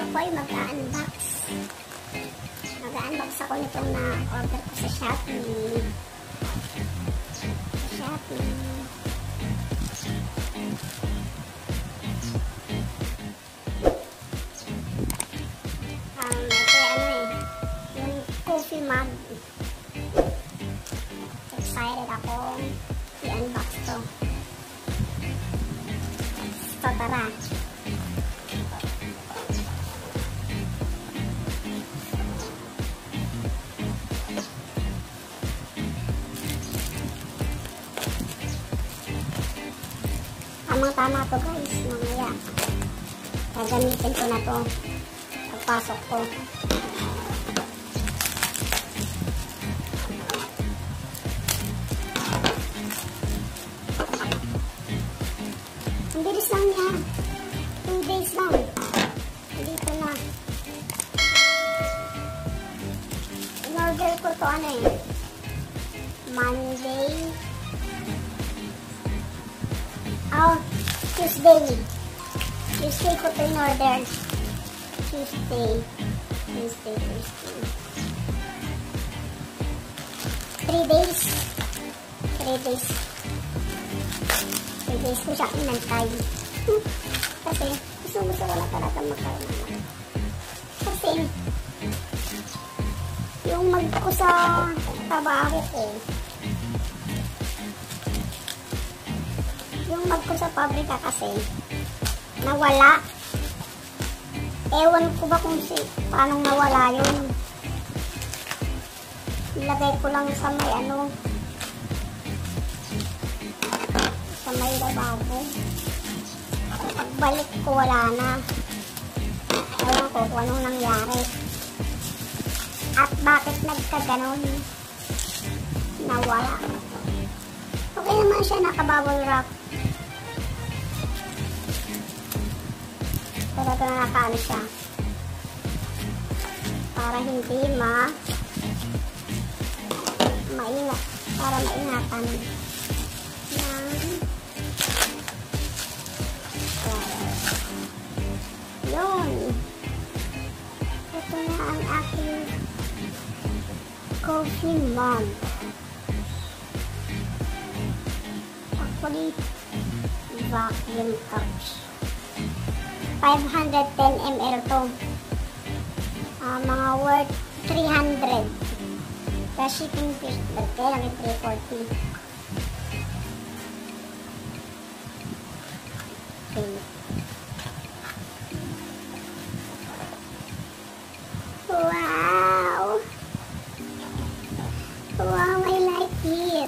ako ay mag-unbox. Mag-unbox ako nitong na-order ko sa Shopee. Yung coffee mug. Excited ako i-unbox to. So, tara. Tamang-tama to guys, mamaya gagamitin ko na to pagpasok ko. Ang bilis lang niya, 2 days lang dito na. In-order ko to Monday. Tuesday ko to in-order. Tuesday. 3 days. 3 days ko siya inantay. Kasi gusto ko na talaga magkaroon. Kasi yung mag ko sa trabaho ko, yung mag ko sa pabrika kasi nawala. Ewan ko ba kung paano nawala yun. Nilagay ko lang sa may sa may lababo. Pagbalik ko wala na. Ewan ko kung anong nangyari. At bakit nagkaganon? Nawala. Okay naman siya, naka-bubble wrap. Pero ito na nakaano siya. Para hindi maingat. Para maingatan. Yun. Ito na ang aking coffee mug. Actually, vacuum pouch. 510 ml to. Mga worth 300. The shipping fee, kaya lang 340. Okay. Wow! Wow, I like it.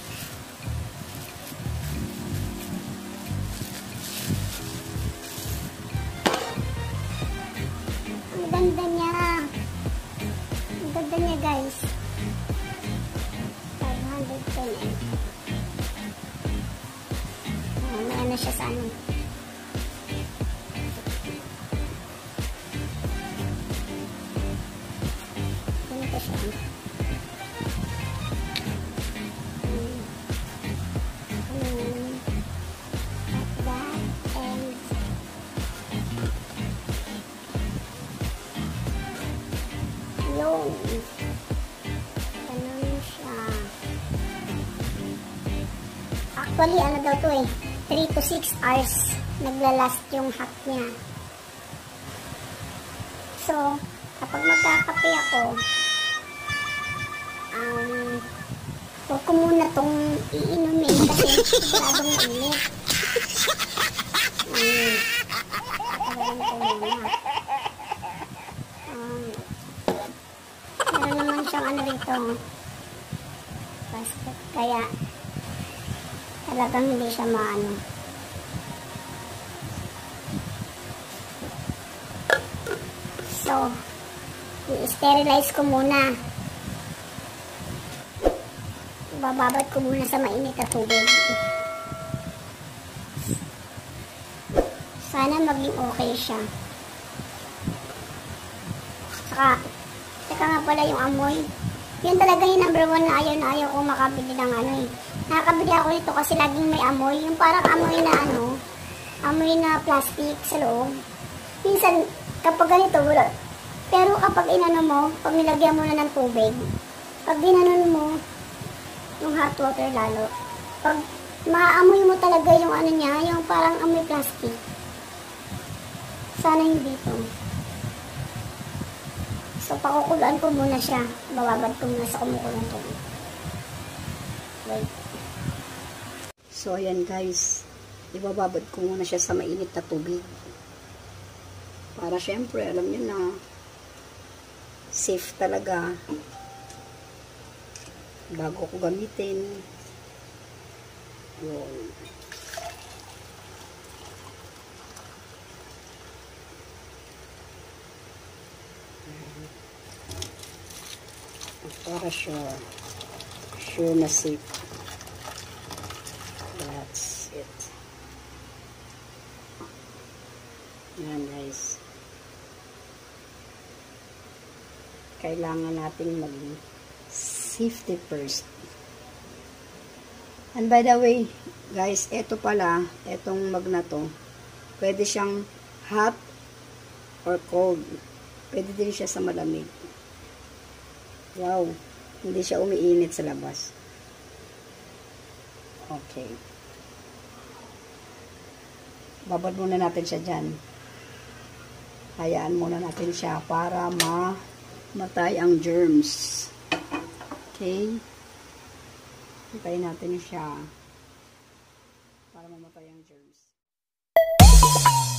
Ang ganda niya. Ang ganda niya guys. 510 ml. May ano siya sa ano. Ganito siya. Ganun siya. Actually, ano daw to 3 to 6 hours naglalast yung hot niya. So, kapag magkakape ako, huwag ko muna tong iinumin kasi masyadong init. Patagalin ko muna. Meron naman siyang ano rito, basket, kaya talagang hindi siya maano. So, i-sterilize ko muna. Bababad ko muna sa mainit na tubig. Sana maging okay siya. Saka, teka nga pala yung amoy. Yun talaga yung number 1 na ayaw ko makabili ng Nakakabili ako nito kasi laging may amoy. Yung parang amoy na amoy na plastic sa loob. Minsan, Kapag ganito, wala. Pero kapag inano mo, pag nilagyan mo na ng tubig, pag ginanon mo, yung hot water lalo, pag maamoy mo talaga yung ano niya, yung parang amoy plastic. Sana hindi to. So, pakukuluan ko muna siya. Bababad ko muna sa kumukulong tubig. Wait. So, ayan guys. Ibababad ko muna siya sa mainit na tubig. Para syempre, alam nyo na, safe talaga. Bago ko gamitin. Yun. Para sure na safe. That's it. Yan guys. Kailangan nating maging safety first. And by the way, guys, ito pala, etong mag na to, pwede siyang hot or cold. Pwede din siya sa malamig. Wow, hindi siya umiinit sa labas. Okay. Babad muna natin siya dyan. Hayaan muna natin siya para mamatay ang germs. Okay. Hintayin natin siya para mamatay ang germs.